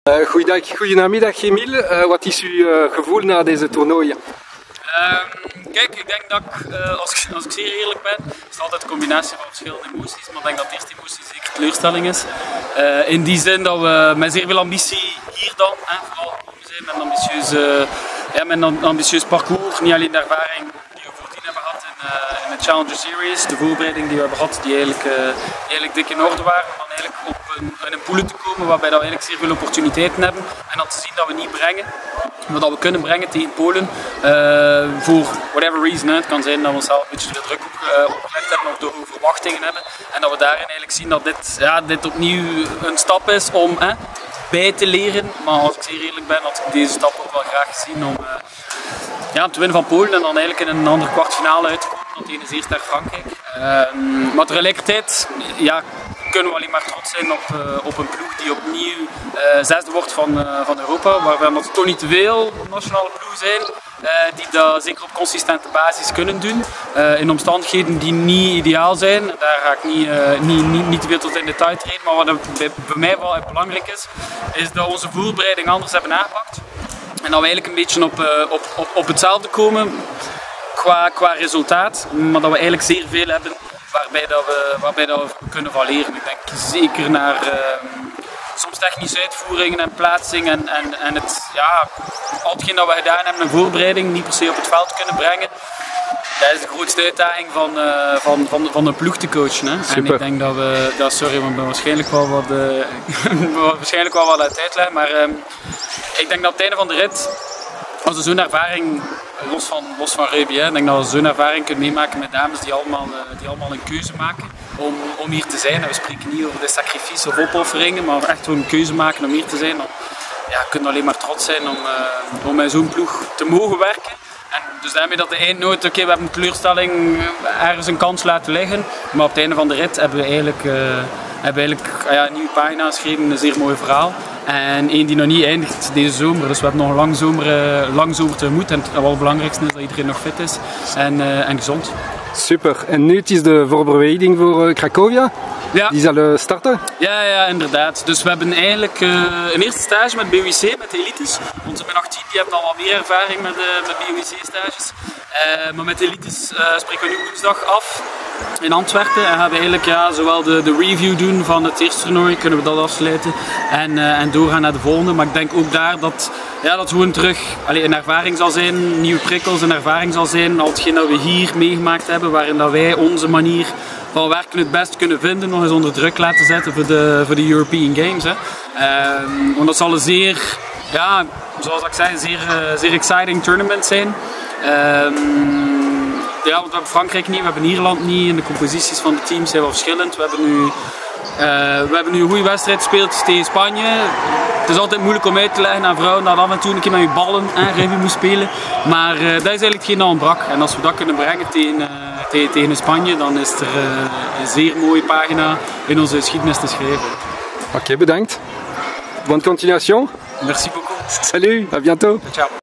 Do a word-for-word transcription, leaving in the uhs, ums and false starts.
Uh, goeiedag, goedenamiddag Emile. Uh, wat is uw uh, gevoel na deze toernooien? Um, kijk, ik denk dat ik, uh, als, ik, als ik zeer eerlijk ben, is het altijd een combinatie van verschillende emoties. Maar ik denk dat de eerste emotie zeker teleurstelling is. Uh, in die zin dat we met zeer veel ambitie hier dan, hè, vooral gekomen zijn met een ambitieus, uh, ja, met een ambitieus parcours. Niet alleen de ervaring die we voordien hebben gehad in, uh, in de Challenger Series, de voorbereiding die we hebben gehad, die eigenlijk, uh, die eigenlijk dik in orde waren. Om dan eigenlijk op een, in een poelen te komen waarbij we eigenlijk zeer veel opportuniteiten hebben. En dan te zien dat we niet brengen. Maar dat we kunnen brengen tegen Polen, uh, voor whatever reason. Hè. Het kan zijn dat we onszelf een beetje te veel druk op, uh, opgelegd hebben of de hoge verwachtingen hebben. En dat we daarin eigenlijk zien dat dit, ja, dit opnieuw een stap is om hè, bij te leren. Maar als ik zeer eerlijk ben, had ik deze stap ook wel graag gezien om uh, ja, te winnen van Polen en dan eigenlijk in een andere kwartfinale uit te komen. Want tegen is eerst naar Frankrijk. Uh, maar tegelijkertijd ja, kunnen we alleen maar trots zijn op, uh, op een ploeg die opnieuw uh, zesde wordt van, uh, van Europa. Waarbij er toch niet te veel nationale ploegen zijn uh, die dat zeker op consistente basis kunnen doen. Uh, in omstandigheden die niet ideaal zijn. Daar ga ik niet, uh, niet, niet, niet te veel tot in detail treden. Maar wat bij, bij mij wel belangrijk is, is dat we onze voorbereiding anders hebben aangepakt. En dat we eigenlijk een beetje op, uh, op, op, op hetzelfde komen qua, qua resultaat. Maar dat we eigenlijk zeer veel hebben waarbij, dat we, waarbij dat we kunnen valeren. Ik denk zeker naar uh, soms technische uitvoeringen en plaatsing en, en, en het, ja, al hetgeen dat we gedaan hebben in voorbereiding niet per se op het veld kunnen brengen. Dat is de grootste uitdaging van, uh, van, van, van de ploeg te coachen. Hè. En ik denk dat we, dat, sorry, want ik ben waarschijnlijk wel wat, uh, waarschijnlijk wel wat uit uitleggen, maar uh, ik denk dat op het einde van de rit, als we zo'n ervaring, los van, los van rugby, hè, ik denk dat we zo'n ervaring kunnen meemaken met dames die allemaal, uh, die allemaal een keuze maken om, om hier te zijn. En we spreken niet over de sacrifice of opofferingen, maar echt gewoon een keuze maken om hier te zijn. Dan ja, kunnen we alleen maar trots zijn om, uh, om met zo'n ploeg te mogen werken. En dus daarmee dat de eindnoot, oké, okay, we hebben een teleurstelling ergens een kans laten liggen, maar op het einde van de rit hebben we eigenlijk, uh, hebben we eigenlijk uh, ja, een nieuwe pagina geschreven, een zeer mooi verhaal. En één die nog niet eindigt deze zomer, dus we hebben nog een lang zomer, uh, lang zomer tegemoet. En het wel het belangrijkste is dat iedereen nog fit is en, uh, en gezond. Super, en nu het is de voorbereiding voor uh, Cracovia? Ja. Die zal uh, starten? Ja, ja, inderdaad. Dus we hebben eigenlijk uh, een eerste stage met B O I C, met de elites. Onze min achttien die hebben al wat meer ervaring met, uh, met B O I C stages. Uh, maar met de elites uh, spreken we nu woensdag af in Antwerpen. En gaan we eigenlijk ja, zowel de, de review doen van het eerste toernooi, kunnen we dat afsluiten. En, uh, en doorgaan naar de volgende. Maar ik denk ook daar dat, ja, dat gewoon terug allee, een ervaring zal zijn, nieuwe prikkels, een ervaring zal zijn. Al hetgeen dat we hier meegemaakt hebben, waarin dat wij onze manier van werken het best kunnen vinden, nog eens onder druk laten zetten voor de, voor de European Games. Hè. Um, want dat zal een zeer, ja, zoals ik zei, een zeer, uh, zeer exciting tournament zijn. Um, ja, want we hebben Frankrijk niet, we hebben Ierland niet. En de composities van de teams zijn wel verschillend. We hebben nu, uh, we hebben nu een goede wedstrijd gespeeld tegen Spanje. Het is altijd moeilijk om uit te leggen aan vrouwen dat af en toe een keer met je ballen en rugby moet spelen. Maar uh, dat is eigenlijk hetgeen dat ontbrak. En als we dat kunnen brengen tegen, uh, tegen, tegen Spanje, dan is er uh, een zeer mooie pagina in onze geschiedenis te schrijven. Oké, okay, bedankt. Bonne continuation. Merci beaucoup. Salut, à bientôt. Ciao.